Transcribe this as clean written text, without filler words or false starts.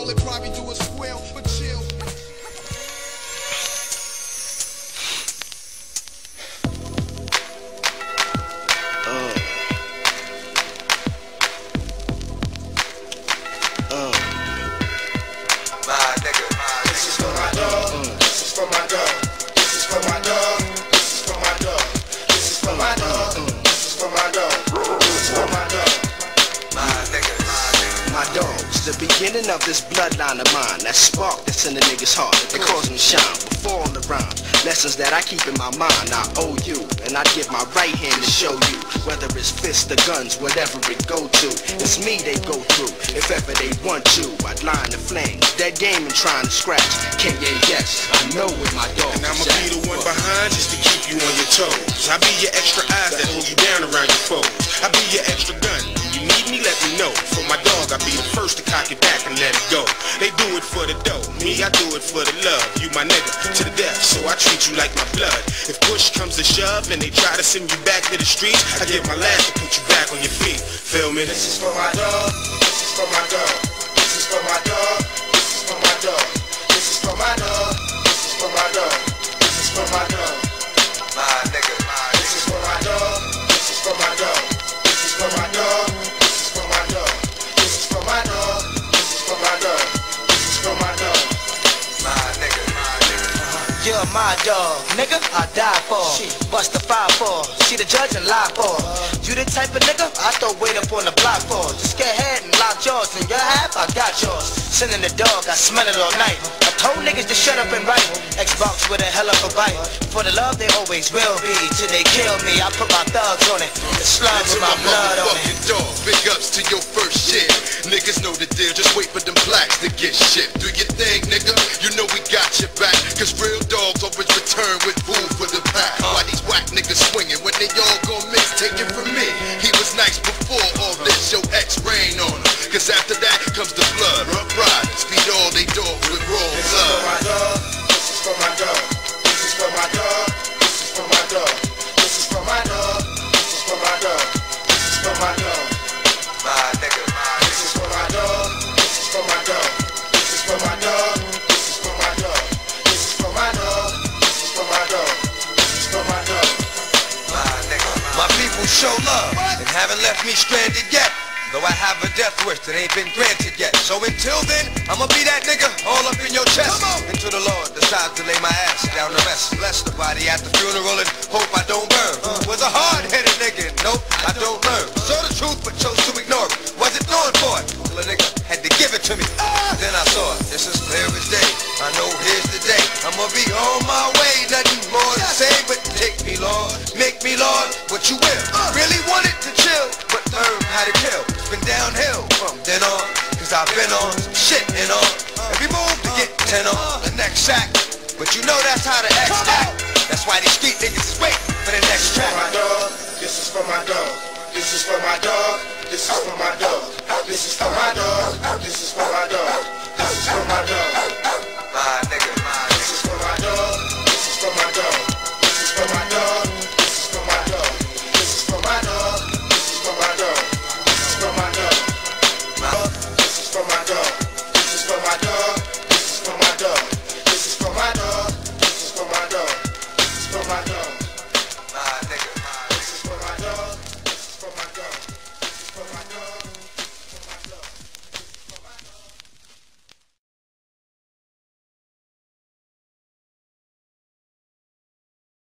All it probably do is squeal, but chill. This is for my dog. This is for my dog. This is for my dog. This is for my dog. This is for my dog. This is for my dog. This is for my dog. My dogs, the beginning of this bloodline of mine. That spark that's in the nigga's heart, that cause me shine before all the rhymes. Lessons that I keep in my mind, I owe you. And I give my right hand to show you. Whether it's fists or guns, whatever it go to, it's me they go through. If ever they want you, I'd line the flames. That game and trying to scratch. Can't yes, I know what my dog is. And I'ma be the one behind just to keep you on your toes. I be your extra eyes that hold you down around your foes. I be your extra gun. You need me, let me know. For my dog, I be the first to cock it back and let it go. They do it for the dough. Me, I do it for the love. You my nigga to the death, so I treat you like my blood. If push comes to shove and they try to send you back to the streets, I give my last to put you back on your feet. Feel me? This is for my dog. This is for my dog. This is for my dog. This is for my dog. This is for my dog. This is for my dog. This is for my dog. My nigga, this is for my dog. This is for my dog. This is for my dog. This is for my dog. This is for my dog. This is for my dog. This is for my dog. My nigga, You're my dog, nigga, I die for. Bust the 5-4, see the judge and lie for. You the type of nigga I throw weight up on the block for. Just get ahead and lock yours, and your half, I got yours. Sending the dog, I smell it all night. I told niggas to shut up and write. Xbox with a hell of a bite. For the love they always will be. Till they kill me, I put my thugs on it. The slime with my blood on it. Dog, big ups to your first shit. Niggas know the deal, just wait for them blacks to get shit. Do your thing, nigga, you know we got your back. Cause real dogs always return with food for the pack. Why these whack niggas swinging when they all gon' mix? Take it from me, he was nice before all this. Your ex rain on him, cause after that comes the blood. Rough riders feed all they dogs with raw blood. This is for my dog. This is for my dog. This is for my dog. This is for my dog. This is for my dog. This is for my dog. My nigga, this is for my dog. This is for my dog. This is for my dog. This is for my dog. This is for my dog. This is for my dog. This is for my dog. My nigga. My people show love and haven't left me stranded yet. Though I have a death wish that ain't been granted yet. So until then, I'ma be that nigga all up in your chest. Until the Lord decides to lay my ass down to rest. Bless the body at the funeral and hope I don't burn. Was a hard-headed nigga, nope, I don't learn. Saw the truth but chose to ignore it. Wasn't known for it till a nigga had to give it to me. Then I saw it, this is clear as day. I know here's the day. I'ma be on my way, nothing more to say. But take me, Lord, make me, Lord, what you will. Really wanted to chill, but learn how to kill. It's been downhill from then on, cause I've been on some shit and on. Every move to get 10 on the next sack. But you know that's how the X act. That's why these street niggas is waiting for the next track. My dog, this is for my dog. This is for my dog. This is for my dog. This is for my dog. This is for my